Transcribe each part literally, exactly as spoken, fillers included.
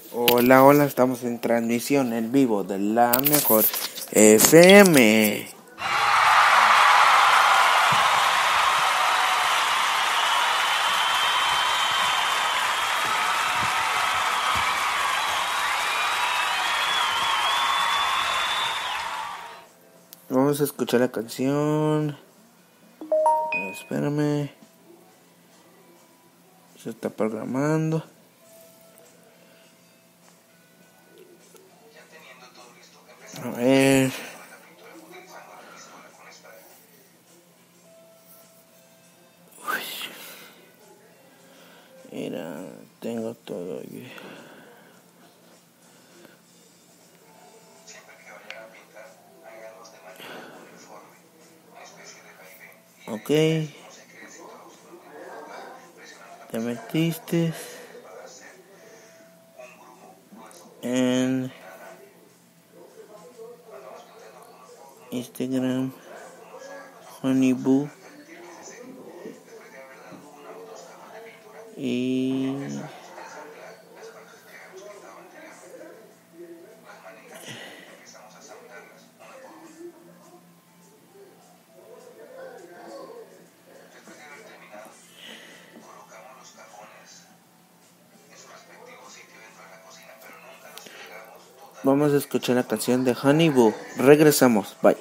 Hola, hola, estamos en transmisión en vivo de la mejor F M. Vamos a escuchar la canción. Espérame. Se está programando. A ver. Uy. Mira, tengo todo aquí. Ok. Te metiste en Instagram, Honeyboo, y vamos a escuchar la canción de Honeyboo. Regresamos, bye.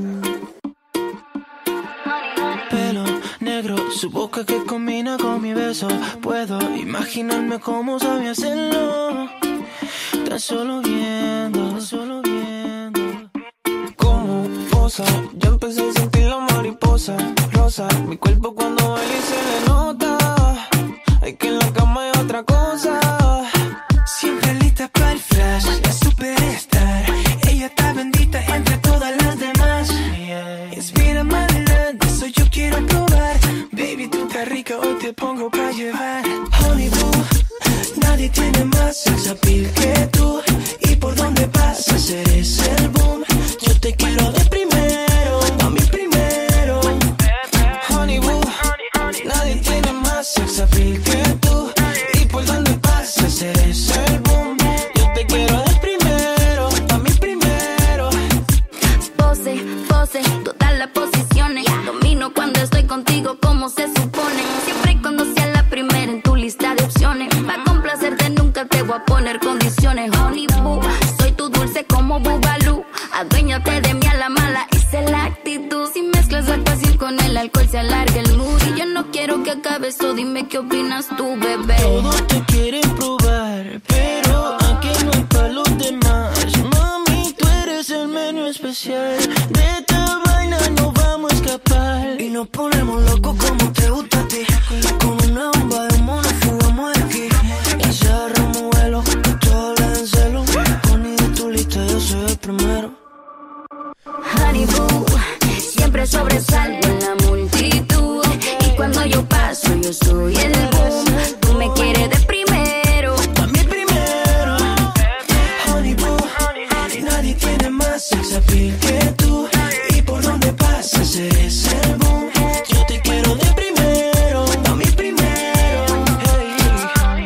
Pelo negro, su boca que combina con mi beso. Puedo imaginarme cómo sabía hacerlo. Tan solo viendo, tan solo viendo cómo posa. Ya empecé a sentir la mariposa rosa. Mi cuerpo cuando baila y se le nota. Hay que en la cama hay otra cosa. Siempre lista para el flash, la superstar. Ella está bendita entre todas las demás. Inspírame adelante, eso yo quiero probar. Baby, tú estás rica, hoy te pongo pa' llevar. Honeyboo, nadie tiene más sex appeal que tú. Y por donde pasas eres el boom. Yo te quiero de primero, a mí primero. Honeyboo, nadie tiene más sex appeal que tú. Y por donde pasas eres el boom. Yo te quiero de primero, a mí primero. Pose, pose, todas las posiciones. Domino cuando estoy contigo como se supone. Siempre y cuando sea la primera en tu lista de opciones. Pa' complacerte nunca te voy a poner condiciones. Honeyboo, soy tu dulce como Bubalú. Aduéñate de mí a la mala, esa es la actitud. Si mezclas la pasión con el alcohol se alarga el mood. Y yo no quiero que acabe esto, dime qué opinas tú, bebé. Todos te quieren probar, pero aquí no hay pa' los demás. Mami, tú eres el menú especial. De esta vaina no vamos a escapar. Y nos ponemos locos como te gusta a ti. Con una bomba de mono fugamos de aquí. Y cerramos vuelo, que todo habla en celo. Poni de tu lista, yo soy el primero. Honeyboo, siempre sobresalgo en la multitud. Y cuando yo paso, yo soy el boom. Tú me quieres de primero, a mí primero. Honeyboo, nadie tiene más sex appeal que tú. Y por donde pasas eres el boom. Yo te quiero de primero, a mí primero. Hey.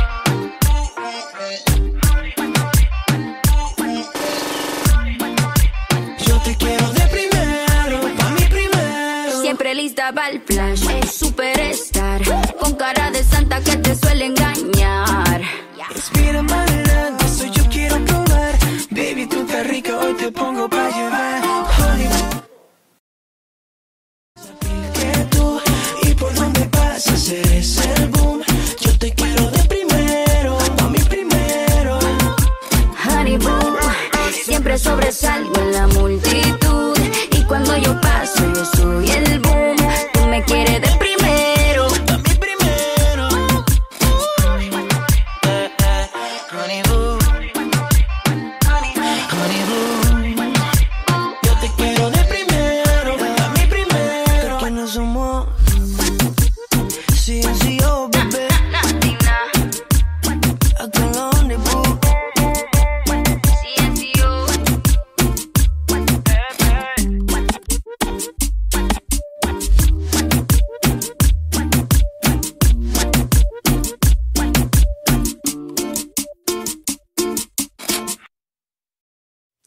Yo te quiero de primero, a mí primero. siempre lista para el flash. Superstar, con cara de santa que te suele engañar. Inspírame adelante, eso yo quiero probar. Baby, tú estás rica, hoy te pongo pa' llevar. Honeyboo, que tú, y por donde pasas eres el boom. Yo te quiero de primero, a mí primero. Honeyboo, siempre sobresalgo en la multitud. Y cuando yo paso, yo soy el boom. Tú me quieres de primero, a mí primero. Eh, eh,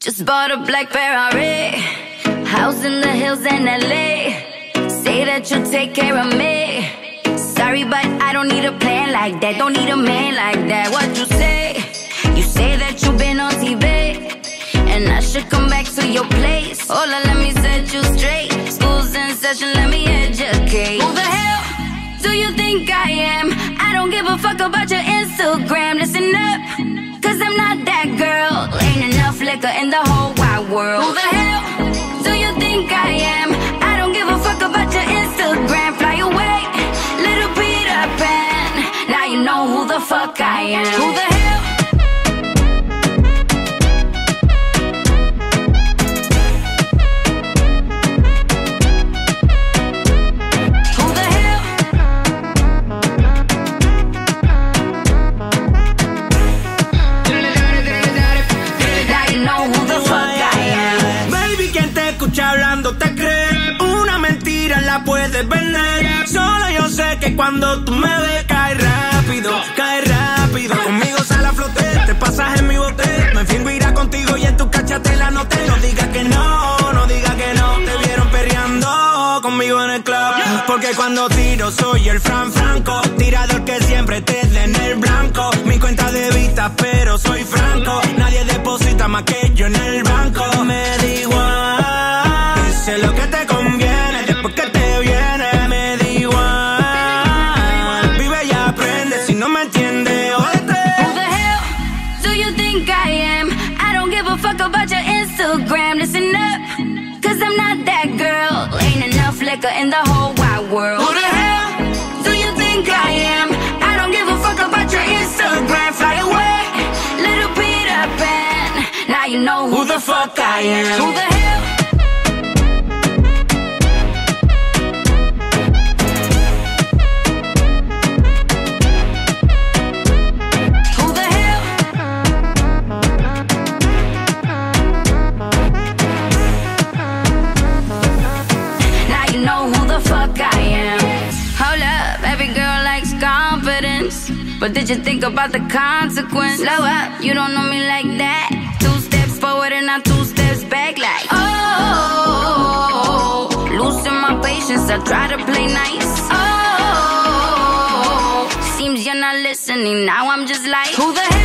Just bought a black Ferrari, house in the hills in L A. Say that you'll take care of me. Sorry, but I don't need a plan like that. Don't need a man like that. What you say? You say that you've been on T V, and I should come back to your place. Hola, let me set you straight. School's in session, let me educate. Who the hell do you think I am? I don't give a fuck about your Instagram. Listen up, cause I'm not that girl. Ain't enough liquor in the whole wide world. Who the hell do you think I am? I don't give a fuck about your Instagram. Fly away, little Peter Pan. Now you know who the fuck I am. Who the hell? Hablando te crees, una mentira la puedes vender. Solo yo sé que cuando tú me ves cae rápido, cae rápido. Conmigo sale a flote, te pasas en mi bote. Me fingo irá contigo y en tu cachate la noté. No digas que no, no digas que no. Te vieron perreando conmigo en el club. Porque cuando tiro soy el Fran Franco, tirador que siempre te dé en el blanco. Mi cuenta de vista pero soy franco. Nadie deposita más que yo en el banco. Me da igual, sé lo que te conviene, después que te viene, me da igual. Vive y aprende, si no me entiendes, jódete. Who the hell do you think I am? I don't give a fuck about your Instagram. Listen up, cause I'm not that girl. Ain't enough liquor in the whole wide world. Who the hell do you think I am? I don't give a fuck about your Instagram. Fly away, little Peter Pan. Now you know who, who the fuck I am. Who the hell? But did you think about the consequence? Slow up, you don't know me like that. Two steps forward and not two steps back like oh, losing my patience, I try to play nice. Oh, seems you're not listening, now I'm just like who the hell?